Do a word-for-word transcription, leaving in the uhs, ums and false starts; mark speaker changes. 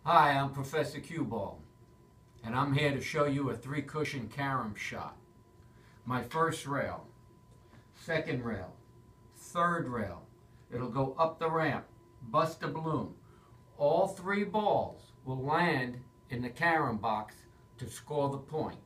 Speaker 1: Hi, I'm Professor Cue Ball, and I'm here to show you a three cushion carom shot. My first rail, second rail, third rail. It'll go up the ramp, bust a balloon. All three balls will land in the carom box to score the point.